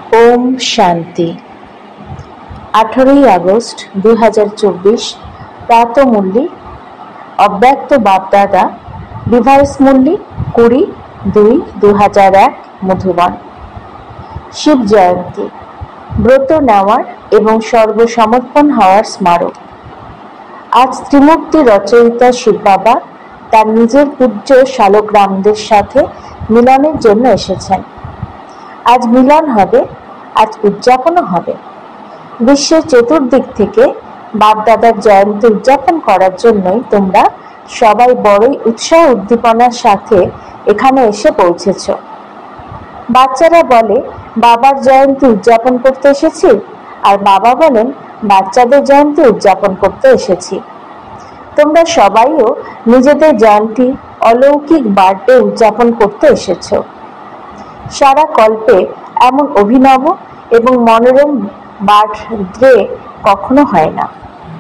ওম শান্তি। 18ই আগস্ট 2024 প্রাতঃমূল্যী অব্যক্ত বাপদাদা ডিভাইস মূল্যী 20-2-2001 মধুবন। শিব জয়ন্তী ব্রত নেওয়ার এবং সর্বসমর্পণ হওয়ার স্মারক। আজ ত্রিমূর্তি রচয়িতা শিব বাবা তার নিজের পূজ্য শালগ্রামদের সাথে মিলনের জন্য এসেছেন। আজ মিলন হবে, আজ উদযাপনও হবে। বিশ্বের চতুর্দিক থেকে বাপদাদার জয়ন্তী উদযাপন করার জন্যই তোমরা সবাই বড়ই উৎসাহ উদ্দীপনার সাথে এখানে এসে পৌঁছেছ। বাচ্চারা বলে বাবার জয়ন্তী উদযাপন করতে এসেছি, আর বাবা বলেন বাচ্চাদের জয়ন্তী উদযাপন করতে এসেছি। তোমরা সবাইও নিজেদের জয়ন্তী অলৌকিক বার্থডে উদযাপন করতে এসেছ। সারা কল্পে এমন অভিনব এবং মনোরম বার্থডে কখনো হয় না।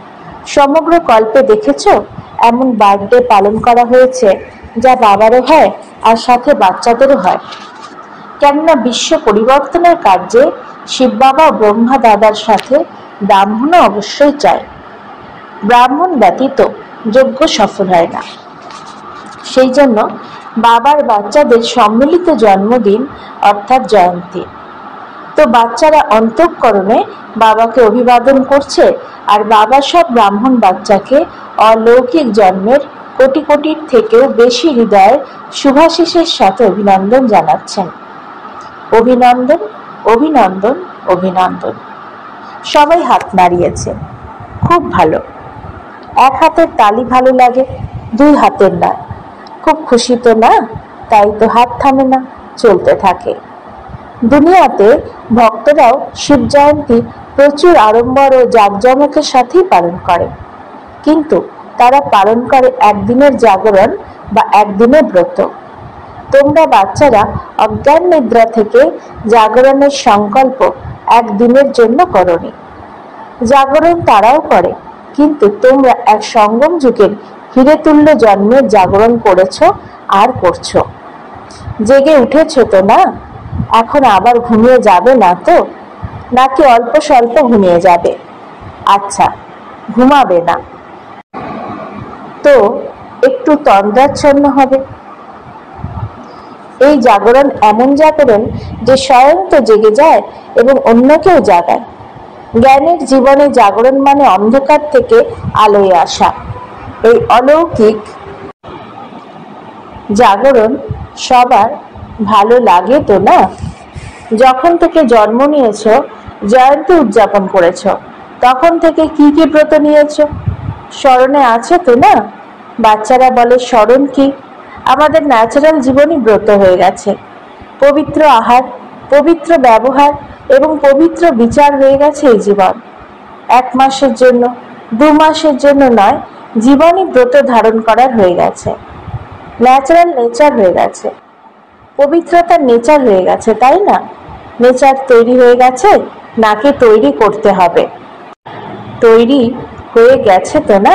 সমগ্র কল্পে দেখেছ এমন বার্থডে পালন করা হয়েছে যা বাবারও হয় আর সাথে বাচ্চাদেরও হয়। কেননা বিশ্ব পরিবর্তনের কার্যে শিব বাবা ব্রহ্মা দাদার সাথে ব্রাহ্মণও অবশ্যই চায়। ব্রাহ্মণ ব্যতীত যজ্ঞ সফল হয় না। সেই জন্য বাবার বাচ্চাদের সম্মিলিত জন্মদিন অর্থাৎ জয়ন্তী। তো বাচ্চারা অন্তঃকরণে বাবাকে অভিবাদন করছে, আর বাবা সব ব্রাহ্মণ বাচ্চাকে অলৌকিক জন্মের কোটি কোটির থেকেও বেশি হৃদয়ের শুভাশিসের সাথে অভিনন্দন জানাচ্ছেন। অভিনন্দন, অভিনন্দন, অভিনন্দন। সবাই হাত নাড়িয়েছে। খুব ভালো। এক হাতের তালি ভালো লাগে, দুই হাতের না। খুব খুশি তো না, তাই তো হাত থামে না, চলতে থাকে। দুনিয়াতে ভক্তরাও শিব জয়ন্তী প্রচুর আড়ম্বর ও জাঁকজমকের সাথেই পালন করে, কিন্তু তারা পালন করে একদিনের জাগরণ বা একদিনের ব্রত। তোমরা বাচ্চারা অজ্ঞান নিদ্রা থেকে জাগরণের সংকল্প একদিনের জন্য করনি। জাগরণ তারাও করে, কিন্তু তোমরা এক সঙ্গম যুগের হিরেতুল্য জন্মের জাগরণ করেছ আর করছো। জেগে উঠেছ তো না? এখন আবার ঘুমিয়ে যাবে না তো? নাকি অল্প স্বল্প ঘুমিয়ে যাবে? আচ্ছা, ঘুমাবে না তো একটু তন্দ্রাচ্ছন্ন হবে। এই জাগরণ এমন জাগরণ যে স্বয়ং তো জেগে যায় এবং অন্যকেও জাগায়। জ্ঞানের জীবনে জাগরণ মানে অন্ধকার থেকে আলোয় আসা। এই অলৌকিক জাগরণ সবার ভালো লাগে তো না? যখন থেকে জন্ম নিয়েছ, জয়ন্তী উদযাপন করেছ, তখন থেকে কি কি ব্রত নিয়েছ স্মরণে আছে তো না? বাচ্চারা বলে স্মরণ কি? আমাদের ন্যাচারাল জীবনই ব্রত হয়ে গেছে। পবিত্র আহার, পবিত্র ব্যবহার এবং পবিত্র বিচার হয়ে গেছে এই জীবন। 1 মাসের জন্য, 2 মাসের জন্য নয়, জীবনই ব্রত ধারণ করার হয়ে গেছে। ন্যাচারাল নেচার হয়ে গেছে, পবিত্রতার নেচার হয়ে গেছে, তাই না? নেচার তৈরি হয়ে গেছে নাকি তৈরি করতে হবে? তৈরি হয়ে গেছে তো না?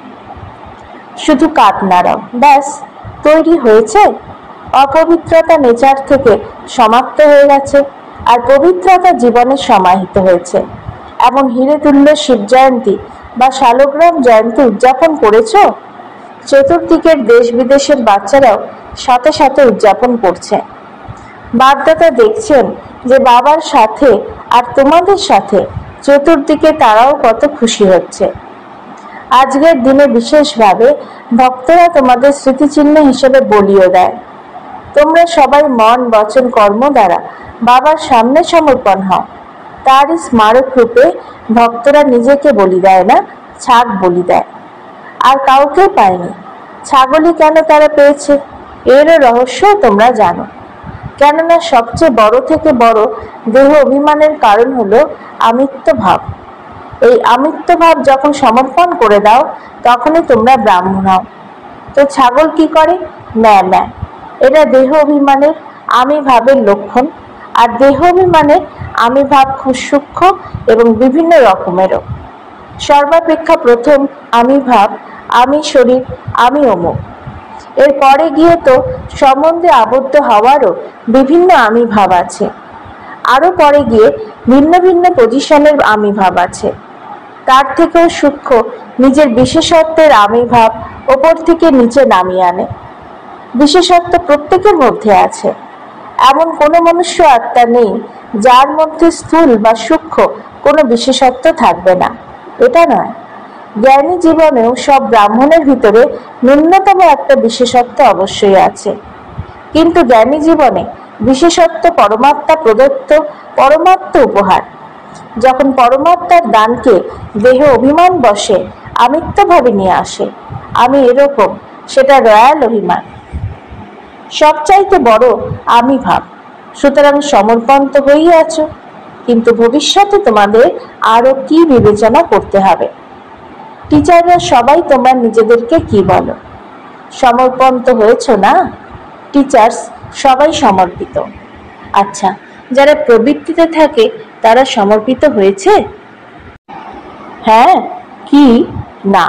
শুধু কাঁধ নাড়াও, ব্যাস তৈরি হয়েছে। অপবিত্রতা নেচার থেকে সমাপ্ত হয়ে গেছে, আর পবিত্রতা জীবনে সমাহিত হয়েছে। এমন হিরেতুল্য শিব জয়ন্তী বা শালগ্রাম জয়ন্তী উদযাপন করেছ? চতুর্দিকের দেশ বিদেশের বাচ্চারাও সাথে সাথে উদযাপন করছে। বাপদাদা দেখছেন যে বাবার সাথে আর তোমাদের সাথে চতুর্দিকে তারাও কত খুশি হচ্ছে। আজকের দিনে বিশেষভাবে ভক্তরা তোমাদের স্মৃতিচিহ্ন হিসেবে বলিও দেয়। তোমরা সবাই মন, বচন, কর্ম দ্বারা বাবার সামনে সমর্পণ হও। তারই স্মারক রূপে ভক্তরা নিজেকে বলি দেয় না, ছাগ বলি দেয়। আর কাউকে পায়নি। ছাগলই কেন তারা পেয়েছে, এরও রহস্য তোমরা জানো। কেননা সবচেয়ে বড় থেকে বড় দেহ অভিমানের কারণ হলো আমিত্ব ভাব। এই আমিত্ব ভাব যখন সমর্পণ করে দাও, তখনই তোমরা ব্রাহ্মণ হও। তো ছাগল কি করে? ম্যাঁ ম্যাঁ। এরা দেহ অভিমানের আমি ভাবের লক্ষণ। আর দেহ অভিমানের আমি ভাব খুব সূক্ষ্ম এবং বিভিন্ন রকমেরও। সর্বাপেক্ষা প্রথম আমি ভাব, আমি শরীর, আমি অমুক। এরপরে গিয়ে তো সম্বন্ধে আবদ্ধ হওয়ারও বিভিন্ন আমি ভাব আছে। আরো পরে গিয়ে ভিন্ন ভিন্ন পজিশনের আমি ভাব আছে। তার থেকেও সূক্ষ্ম নিজের বিশেষত্বের আমি ভাব ওপর থেকে নিচে নামিয়ে আনে। বিশেষত্ব প্রত্যেকের মধ্যে আছে। এমন কোনো মনুষ্য আত্মা নেই যার মধ্যে স্থূল বা সূক্ষ্ম কোনো বিশেষত্ব থাকবে না, এটা নয়। জ্ঞানী জীবনেও সব ব্রাহ্মণের ভিতরে ন্যূনতম একটা বিশেষত্ব অবশ্যই আছে, কিন্তু জ্ঞানী জীবনে বিশেষত্ব পরমাত্মা প্রদত্ত, পরমাত্মা উপহার। যখন পরমাত্মার দানকে দেহ অভিমান বসে আমিত্বভাবে নিয়ে আসে, আমি এরকম, সেটা রয়্যাল অভিমান, সবচাইতে বড় আমি ভাব। সুতরাং সমর্পণ তো হয়েই আছো, কিন্তু ভবিষ্যতে তোমাদের আরো কি বিবেচনা করতে হবে। টিচাররা সবাই তোমরা নিজেদেরকে কি বলো? সমর্পণ তো হয়েছ না? টিচার্স সবাই সমর্পিত। আচ্ছা, যারা প্রবৃত্তিতে থাকে তারা সমর্পিত হয়েছে? হ্যাঁ কি না?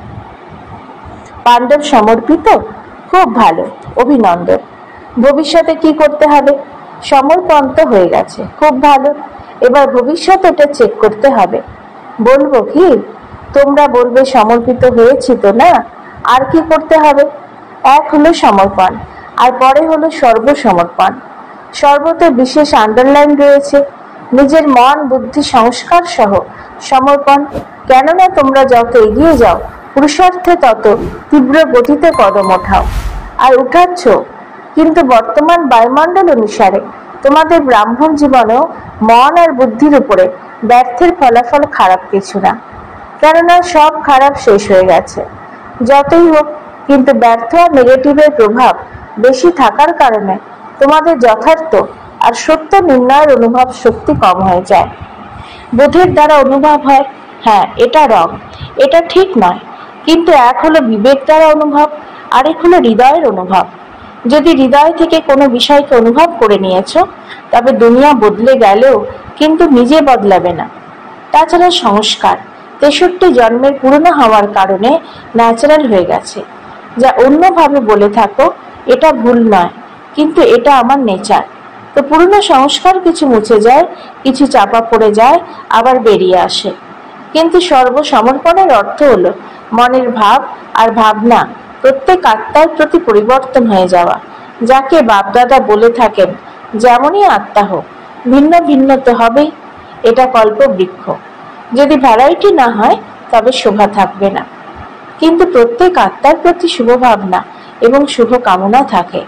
পাণ্ডব সমর্পিত? খুব ভালো, অভিনন্দন। ভবিষ্যতে কি করতে হবে? সমর্পণ তো হয়ে গেছে, খুব ভালো। এবার ভবিষ্যৎ এটা চেক করতে হবে। বলবো কি? তোমরা বলবে সমর্পিত হয়েছি তো না, আর কি করতে হবে? এক হলো সমর্পণ, আর পরে হলো সর্বসমর্পণ। সর্বতে বিশেষ আন্ডারলাইন রয়েছে, নিজের মন বুদ্ধি সংস্কার সহ সমর্পণ। কেননা তোমরা যত এগিয়ে যাও পুরুষার্থে তত তীব্র গতিতে কদম ওঠাও, আর উঠাচ্ছ। কিন্তু বর্তমান বায়ুমণ্ডল অনুসারে তোমাদের ব্রাহ্মণ জীবনেও মন আর বুদ্ধির উপরে ব্যর্থের ফলাফল খারাপ কিছু না, কেননা সব খারাপ শেষ হয়ে গেছে। যতই হোক, কিন্তু ব্যর্থ আর নেগেটিভের প্রভাব বেশি থাকার কারণে তোমাদের যথার্থ আর সত্য নির্ণয়ের অনুভব শক্তি কম হয়ে যায়। বোধের দ্বারা অনুভব হয়, হ্যাঁ এটা রং, এটা ঠিক নয়, কিন্তু এক হলো বিবেক দ্বারা অনুভব, আরেক হলো হৃদয়ের অনুভব। যদি হৃদয় থেকে কোনো বিষয়কে অনুভব করে নিয়েছ, তবে দুনিয়া বদলে গেলেও কিন্তু নিজে বদলাবে না। তাছাড়া সংস্কার 63 জন্মের পুরনো হওয়ার কারণে ন্যাচারাল হয়ে গেছে। যা অন্যভাবে বলে থাকো এটা ভুল নয়, কিন্তু এটা আমার নেচার। তো পুরনো সংস্কার কিছু মুছে যায়, কিছু চাপা পড়ে যায়, আবার বেরিয়ে আসে। কিন্তু সর্বসমর্পণের অর্থ হলো মনের ভাব আর ভাবনা প্রত্যেক আত্মার প্রতি পরিবর্তন হয়ে যাওয়া। যাকে বাপদাদা বলে থাকেন, যেমনই আত্মা হোক ভিন্ন ভিন্ন তো হবেই, এটা কল্পবৃক্ষ। যদি ভ্যারাইটি না হয় তবে শোভা থাকবে না। কিন্তু প্রত্যেক আত্মার প্রতি শুভ ভাবনা এবং শুভ কামনা থাকে।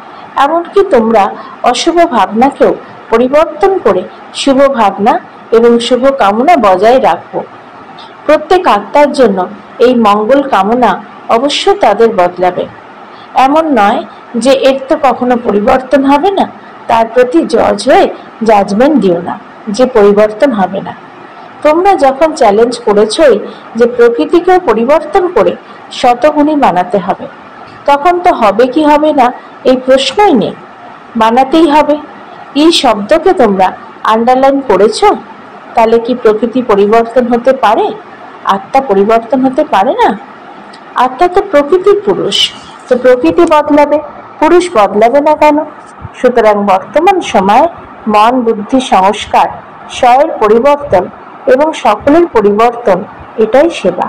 এমনকি তোমরা অশুভ ভাবনাকেও পরিবর্তন করে শুভ ভাবনা এবং শুভ কামনা বজায় রাখো। প্রত্যেক আত্মার জন্য এই মঙ্গল কামনা অবশ্য তাদের বদলাবে। এমন নয় যে এর তো কখনো পরিবর্তন হবে না, তার প্রতি জজ হয়ে জাজমেন্ট দিও না যে পরিবর্তন হবে না। তোমরা যখন চ্যালেঞ্জ করেছই যে প্রকৃতিকেও পরিবর্তন করে শতগুণী বানাতে হবে, তখন তো হবে কি হবে না এই প্রশ্নই নেই, বানাতেই হবে। এই শব্দকে তোমরা আন্ডারলাইন করেছ। তাহলে কি প্রকৃতি পরিবর্তন হতে পারে? আত্মা পরিবর্তন হতে পারে না। আত্মা তো প্রকৃতির পুরুষ, তো প্রকৃতি বদলাবে, পুরুষ বদলাবে না কেন? সুতরাং বর্তমান সময় মন বুদ্ধি সংস্কার স্বয়ের পরিবর্তন এবং সকলের পরিবর্তন, এটাই সেবা।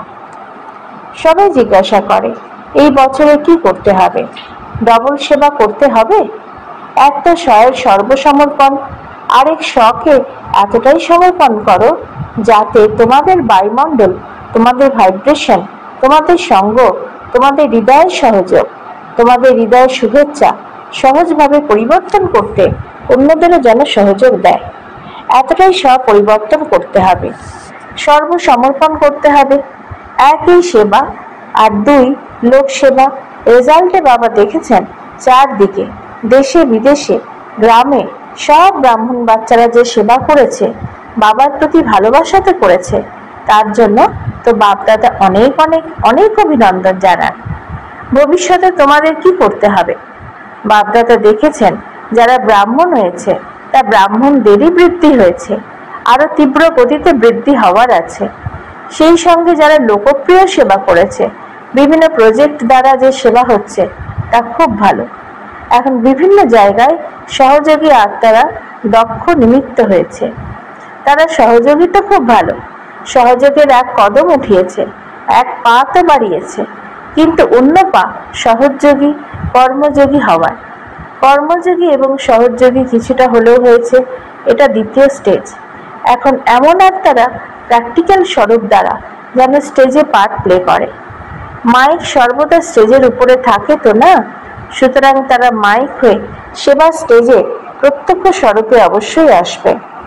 সবাই জিজ্ঞাসা করে এই বছরে কি করতে হবে? ডবল সেবা করতে হবে। এক তো স্বয়ের সর্বসমর্পণ, আরেক স্বকে এতটাই সমর্পণ করো যাতে তোমাদের বায়ুমণ্ডল, তোমাদের ভাইব্রেশন, তোমাদের সঙ্গ, তোমাদের হৃদয়ের সহযোগ, তোমাদের হৃদয়ের শুভেচ্ছা সহজভাবে পরিবর্তন করতে অন্যদেরও যেন সহযোগ দেয়। এতটাই স্ব পরিবর্তন করতে হবে, সর্বসমর্পণ করতে হবে। একই সেবা। আর 2 লোক সেবা। রেজাল্টে বাবা দেখেছেন চারদিকে, দেশে বিদেশে গ্রামে সব ব্রাহ্মণ বাচ্চারা যে সেবা করেছে, বাবার প্রতি ভালোবাসাতে করেছে, তার জন্য তো বাপদাদা অনেক অনেক অনেক অভিনন্দন জানান। ভবিষ্যতে তোমাদের কি করতে হবে? বাপদাদা দেখেছেন যারা ব্রাহ্মণ হয়েছে তা ব্রাহ্মণদেরই বৃদ্ধি হয়েছে, আরো তীব্র গতিতে বৃদ্ধি হওয়ার আছে। সেই সঙ্গে যারা লোকপ্রিয় সেবা করেছে, বিভিন্ন প্রজেক্ট দ্বারা যে সেবা হচ্ছে তা খুব ভালো। এখন বিভিন্ন জায়গায় সহযোগী আত্মারা দক্ষ নিমিত্ত হয়েছে। তারা সহযোগিতা খুব ভালো, সহযোগের এক কদম উঠিয়েছে, এক পা তো বাড়িয়েছে, কিন্তু অন্য পা সহযোগী কর্মযোগী হওয়ার। কর্মযোগী এবং সহযোগী কিছুটা হলেও হয়েছে, এটা দ্বিতীয় স্টেজ। এখন এমন আত্মারা প্র্যাকটিক্যাল স্বরূপ দ্বারা যেন স্টেজে পার্ট প্লে করে। মাইক সর্বদা স্টেজের উপরে থাকে তো না, সুতরাং তারা মাইক হয়ে সেবা স্টেজে প্রত্যক্ষ স্বরূপে অবশ্যই আসবে।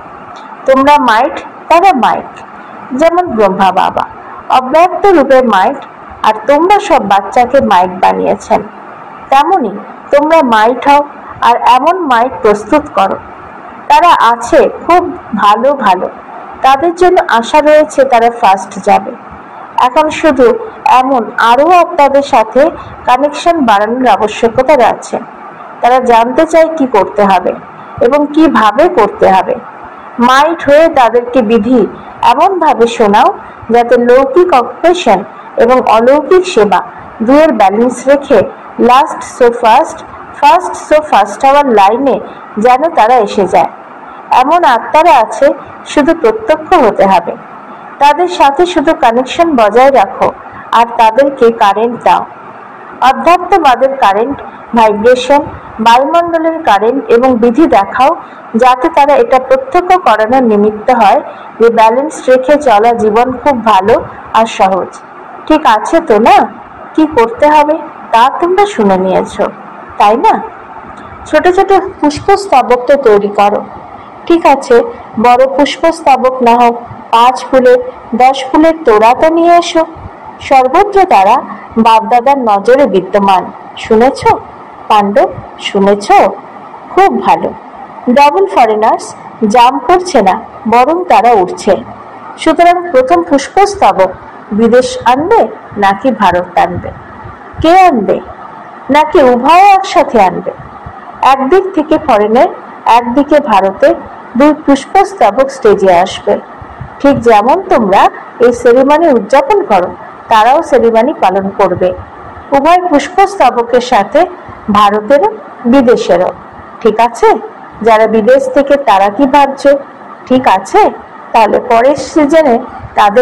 তোমরা মাইক, তারা মাইক। যেমন ব্রহ্মা বাবা অব্যক্ত রূপে মাইক, আর তোমরা সব বাচ্চাকে মাইক বানিয়েছেন, তেমনি তোমরা মাইক হও আর এমন মাইক প্রস্তুত করো। তারা আছে খুব ভালো ভালো, তাদের জন্য আশা রয়েছে তারা ফার্স্ট যাবে। এখন শুধু এমন আরও আপনাদের সাথে কানেকশন বাড়ানোর আবশ্যকতা আছে। তারা জানতে চায় কি করতে হবে এবং কিভাবে করতে হবে। মাইট হয়ে তাদেরকে বিধি এমনভাবে শোনাও যাতে লৌকিক অকুপেশন এবং অলৌকিক সেবা দুয়ের ব্যালেন্স রেখে last so first, first so first হওয়ার লাইনে যেন তারা এসে যায়। এমন আত্মারা আছে, শুধু প্রত্যক্ষ হতে হবে। তাদের সাথে শুধু কানেকশন বজায় রাখো আর তাদেরকে কারেন্ট দাও। অধ্যাত্মবাদের কারেন্ট, ভাইব্রেশন, বায়ুমণ্ডলের কারেন্ট এবং বিধি দেখাও যাতে তারা এটা প্রত্যক্ষ করানোর নিমিত্ত হয় যে ব্যালেন্স রেখে চলা জীবন খুব ভালো আর সহজ। ঠিক আছে তো না? কি করতে হবে তা তোমরা শুনে নিয়েছো, তাই না? ছোট ছোট পুষ্পস্তবক তো তৈরি করো, ঠিক আছে। বড় পুষ্পস্তবক না হোক, 5 ফুলের 10 ফুলের তোড়া তো নিয়ে এসো। সর্বত্র তারা বাপদাদার নজরে বিদ্যমান। শুনেছ পাণ্ডব, শুনেছ? খুব ভালো। ডবল ফরেনার্স জাম্প করছে না, বরং তারা উঠছে। সুতরাং প্রথম পুষ্পস্তবক বিদেশ আনবে নাকি ভারত আনবে? কে আনবে? নাকি উভয় একসাথে আনবে? একদিক থেকে ফরেনের, একদিকে ভারতে 2 পুষ্পস্তবক স্টেজে আসবে। ঠিক যেমন তোমরা এই সেরিমনি উদযাপন করো, তারাও সেরিমনি পালন করবে। উভয় পুষ্পস্তবকের সাথে ভারতেরও বিদেশেরও। ঠিক আছে? যারা বিদেশ থেকে তারা কি ভাবছো? ঠিক আছে, তাহলে পরের সিজনে তাদের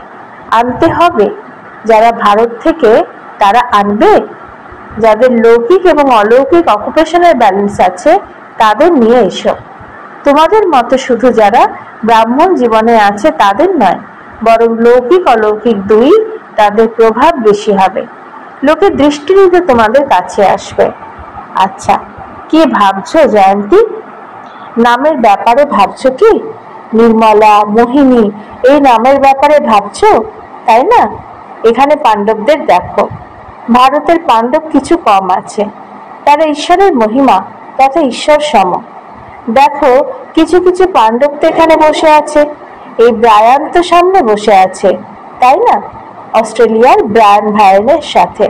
আনতে হবে। যারা ভারত থেকে তারা আনবে। যাদের লৌকিক এবং অলৌকিক অকুপেশনের ব্যালেন্স আছে তাদের নিয়ে এসো। তোমাদের মতো শুধু যারা ব্রাহ্মণ জীবনে আছে তাদের নয়, বরং লৌকিক অলৌকিক দুই, তাদের প্রভাব বেশি হবে। লোকের দৃষ্টি দিতে তোমাদের কাছে আসবে। আচ্ছা, কি ভাবছো জয়ন্তী? নামের ব্যাপারে ভাবছো কি? নির্মলা, মোহিনী এই নামের ব্যাপারে ভাবছো, তাই না? এখানে পাণ্ডবদের দেখো। ভারতের পাণ্ডব কিছু কম আছে, তারা ঈশ্বরের মহিমা তথা ঈশ্বর সম। দেখো কিছু কিছু পাণ্ডব তো এখানে বসে আছে। এই ব্রায়ান তো সামনে বসে আছে, তাই না? অস্ট্রেলিয়ার ব্রায়ান ভাইনের সাথে।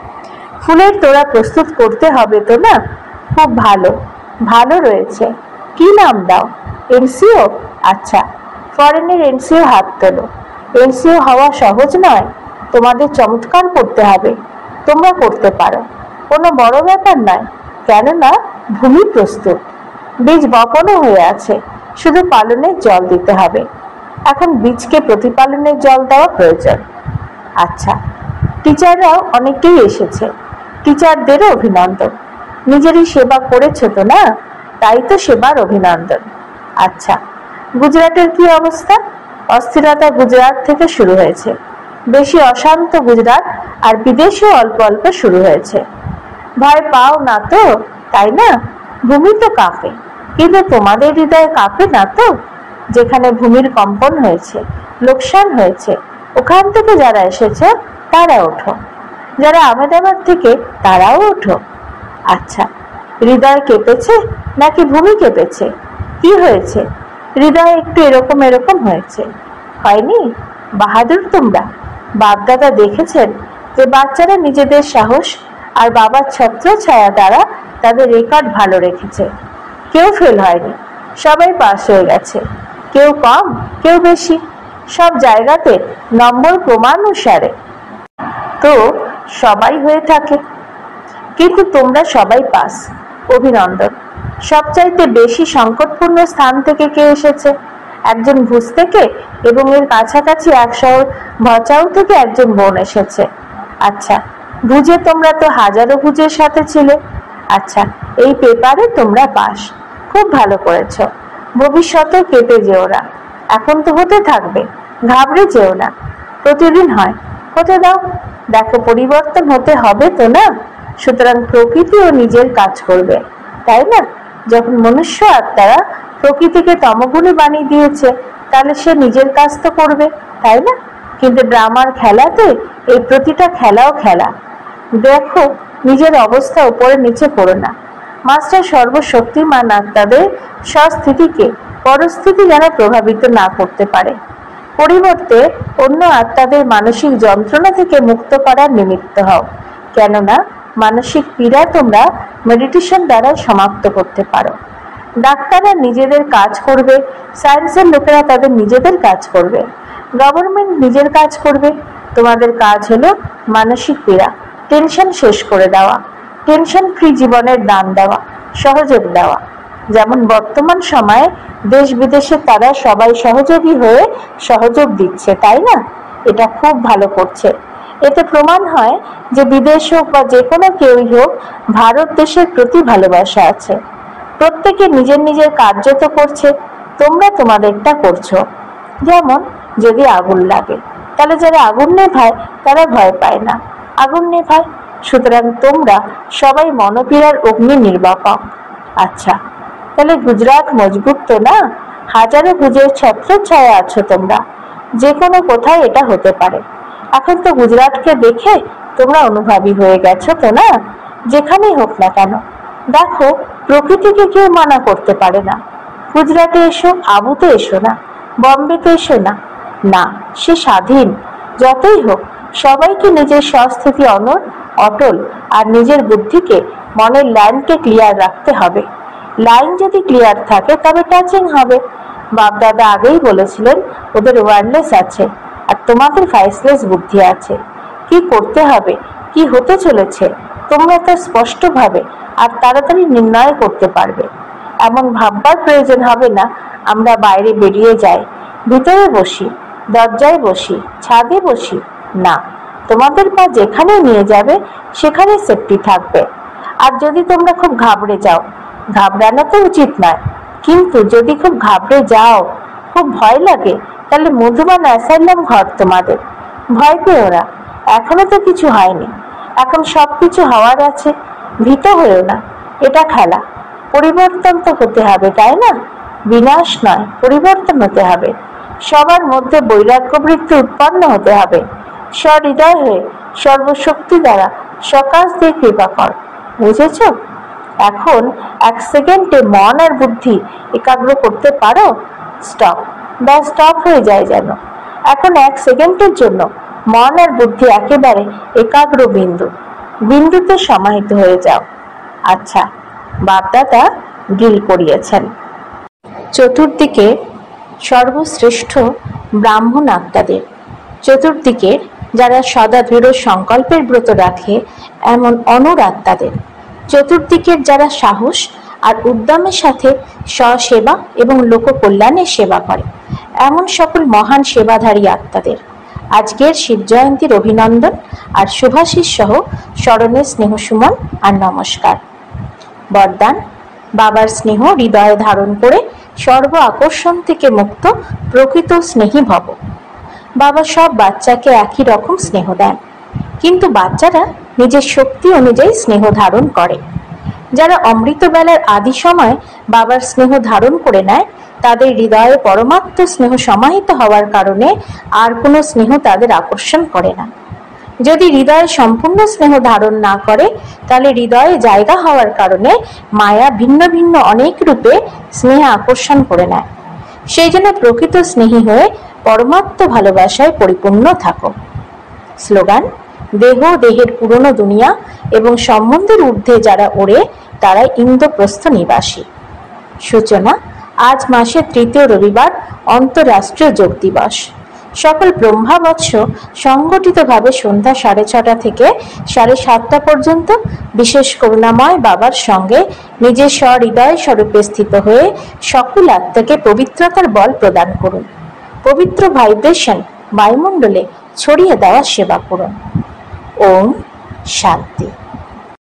ফুলের তোড়া প্রস্তুত করতে হবে তো না? খুব ভালো, ভালো রয়েছে। কি নাম দাও? এনসিও? আচ্ছা, ফরেনের এনসিও হাত তোলো। এনসিও হওয়া সহজ নয়, তোমাদের চমৎকার করতে হবে। তোমরা করতে পারো, কোনো বড় ব্যাপার নয়। কেননা ভূমি প্রস্তুত, বীজ বপনও হয়ে আছে, শুধু পালনের জল দিতে হবে। এখন বীজকে প্রতিপালনের জল দেওয়া প্রয়োজন। আচ্ছা, টিচাররাও অনেকেই এসেছে, টিচারদেরও অভিনন্দন। নিজেরই সেবা করেছো তো না, তাই তো সেবার অভিনন্দন। আচ্ছা, গুজরাটের কি অবস্থা? অস্থিরতা গুজরাট থেকে শুরু হয়েছে, বেশি অশান্ত গুজরাট, আর বিদেশেও অল্প অল্প শুরু হয়েছে। ভয় পাও না তো, তাই না? ভূমি তো কাঁপে, কিন্তু তোমাদের হৃদয়ে কাঁপে না তো? যেখানে ভূমির কম্পন হয়েছে, লোকসান হয়েছে, ওখান থেকে যারা এসেছে তারা ওঠো। যারা আহমেদাবাদ থেকে তারাও ওঠো। আচ্ছা, হৃদয় কেঁপেছে নাকি ভূমি কেঁপেছে? কি হয়েছে? হৃদয় একটু এরকম এরকম হয়েছে, হয়নি? বাহাদুর তোমরা। বাপদাদা দেখেছেন যে বাচ্চারা নিজেদের সাহস আর বাবার ছত্র ছায়া দ্বারা তাদের রেকর্ড ভালো রেখেছে। কেউ ফেল হয়নি, সবাই পাস হয়ে গেছে। কেউ কম, কেউ বেশি, সব জায়গাতে নম্বর ক্রমানুসারে তো সবাই হয়ে থাকে, কিন্তু তোমরা সবাই পাস। অভিনন্দন। সবচাইতে বেশি সংকটপূর্ণ স্থান থেকে কে এসেছে? একজন ভুজ থেকে, এবং এর কাছাকাছি এক শহর ভচাউ থেকে একজন বোন এসেছে। আচ্ছা, ভুজে তোমরা তো হাজারো ভুজের সাথে ছিলে। আচ্ছা, এই পেপারে তোমরা পাস, খুব ভালো করেছ। ভবিষ্যতে কেটে যেও না, এখন তো হতে থাকবে, ঘাবড়ে যেও না। প্রতিদিন হয়, হতে দাও। দেখো, পরিবর্তন হতে হবে তো না? সুতরাং প্রকৃতিও নিজের কাজ করবে, তাই না? যখন মনুষ্য আত্মারা প্রকৃতিকে তমগুণে বানিয়ে দিয়েছে, তাহলে সে নিজের কাজ তো করবে, তাই না? কিন্তু ড্রামার খেলাতে এই প্রতিটা খেলাও খেলা। দেখো, নিজের অবস্থা উপরে নিচে পড়ো না। মাস্টার সর্বশক্তিমান আত্মাদের স্বস্থিতিকে পরস্থিতি যেন প্রভাবিত না করতে পারে। পরিবর্তে অন্য আত্মাদের মানসিক যন্ত্রণা থেকে মুক্ত করার নিমিত্ত হও, কেননা মানসিক পীড়া তোমরা মেডিটেশন দ্বারা সমাপ্ত করতে পারো। ডাক্তাররা নিজেদের কাজ করবে, সায়েন্সের লোকেরা তাদের নিজেদের কাজ করবে, গভর্নমেন্ট নিজের কাজ করবে। তোমাদের কাজ হলো মানসিক পীড়া, টেনশন শেষ করে দেওয়া, টেনশন ফ্রি জীবনের দান দেওয়া, সহযোগ দেওয়া। যেমন বর্তমান সময়ে দেশ বিদেশে তারা সবাই সহযোগী হয়ে সহযোগ দিচ্ছে, তাই না? এটা খুব ভালো করছে। এতে প্রমাণ হয় যে বিদেশ হোক বা যে কোনো কেউই হোক, ভারত দেশের প্রতি ভালোবাসা আছে। প্রত্যেকে নিজের নিজের কার্য তো করছে, তোমরা তোমাদেরটা করছো। যেমন যদি আগুন লাগে, তাহলে যারা আগুন নেভায় তারা ভয় পায় না, আগুন নেভায়। সুতরাং তোমরা সবাই মনোপীড়ার অগ্নি নির্বাপক। আচ্ছা, তাহলে গুজরাট মজবুত তো না? হাজারো ভুজের ছত্রছায়া আছো তোমরা, যে কোনো কোথায় এটা হতে পারে। এখন তো গুজরাটকে দেখে তোমরা অনুভবী হয়ে গেছো তো না? যেখানেই হোক না কেন, দেখো প্রকৃতিকে কেউ মানা করতে পারে না। গুজরাটে এসো, আবুতে এসো না, বম্বেতে এসো না, না, সে স্বাধীন। যতই হোক, সবাইকে নিজের স্বস্থিতি অটল আর নিজের বুদ্ধিকে, মনের লাইনকে ক্লিয়ার রাখতে হবে। লাইন যদি ক্লিয়ার থাকে তবে টাচিং হবে। বাপদাদা আগেই বলেছিলেন ওদের ওয়ারলেস আছে আর তোমাদের ফাইসলেস বুদ্ধি আছে। কি করতে হবে, কি হতে চলেছে, তোমরা তা স্পষ্টভাবে আর তাড়াতাড়ি নির্ণয় করতে পারবে। এমন ভাববার প্রয়োজন হবে না আমরা বাইরে বেরিয়ে যাই, ভিতরে বসি, দরজায় বসি, ছাদে বসি। না, তোমাদের পা যেখানে নিয়ে যাবে সেখানে সেফটি থাকবে। আর যদি তোমরা খুব ঘাবড়ে যাও, ঘাবড়ানো তো উচিত নয়, কিন্তু যদি খুব ঘাবড়ে যাও, খুব ভয় লাগে, তাহলে মধুবান অ্যাসাইলাম ঘর তোমাদের। ভয় পেও না, এখনো তো কিছু হয়নি, এখন সবকিছু হওয়ার আছে। ভীত হয়েও না, এটা খেলা। পরিবর্তন তো হতে হবে, তাই না? বিনাশ নয়, পরিবর্তন হতে হবে। সবার মধ্যে বৈরাগ্য বৃত্তি উৎপন্ন হতে হবে। সহৃদয় হয়ে সর্বশক্তি দ্বারা সকাশ দিয়ে কৃপা কর। বুঝেছ? এখন 1 সেকেন্ডে মন আর বুদ্ধি একাগ্র করতে পারো? স্টপ, ব্যাস স্টপ হয়ে যায় যেন। এখন 1 সেকেন্ডের জন্য মন আর বুদ্ধি একেবারে একাগ্র বিন্দুতে সমাহিত হয়ে যাও। আচ্ছা, বাপদাদা ড্রিল করিয়েছেন। চতুর্দিকে সর্বশ্রেষ্ঠ ব্রাহ্মণ আত্মাদের, চতুর্দিকে যারা সদা দৃঢ় সংকল্পের ব্রত রাখে এমন অনর আত্মাদের, চতুর্দিকের যারা সাহস আর উদ্যমের সাথে স্বসেবা এবং লোককল্যাণের সেবা করে এমন সকল মহান সেবাধারী আত্মাদের আজকের শিব জয়ন্তীর অভিনন্দন আর শুভাশিস সহ স্মরণের স্নেহসুমন আর নমস্কার। বরদান: বাবার স্নেহ হৃদয়ে ধারণ করে সর্ব আকর্ষণ থেকে মুক্ত প্রকৃত স্নেহী ভব। বাবা সব বাচ্চাকে একই রকম স্নেহ দেন, কিন্তু বাচ্চারা নিজের শক্তি অনুযায়ী স্নেহ ধারণ করে। যারা অমৃতবেলার আদি সময় বাবার স্নেহ ধারণ করে নেয়, তাদের হৃদয়ে পরমাত্ম স্নেহ সমাহিত হওয়ার কারণে আর কোনো স্নেহ তাদের আকর্ষণ করে না। যদি হৃদয়ে সম্পূর্ণ স্নেহ ধারণ না করে, তাহলে হৃদয়ে জায়গা হওয়ার কারণে মায়া ভিন্ন ভিন্ন অনেক রূপে স্নেহ আকর্ষণ করে নেয়। সেই জন্য প্রকৃত স্নেহী হয়ে পরমাত্ম ভালোবাসায় পরিপূর্ণ থাকো। স্লোগান: দেহ, দেহের পুরনো দুনিয়া এবং সম্বন্ধের ঊর্ধ্বে যারা ওড়ে তারাই ইন্দ্রপ্রস্থ নিবাসী। সূচনা: আজ মাসের 3য় রবিবার, অন্তর্রাষ্ট্রীয় যোগ দিবস। সকল ব্রহ্মাবৎস সংগঠিতভাবে সন্ধ্যা 6:30 থেকে 7:30 পর্যন্ত বিশেষ করুণাময় বাবার সঙ্গে নিজের সহৃদয় স্বরূপে স্থিত হয়ে সকল আত্মাকে পবিত্রতার বল প্রদান করুন। পবিত্র ভাইব্রেশন বায়ুমণ্ডলে ছড়িয়ে দেওয়ার সেবা করুন। ওম শান্তি।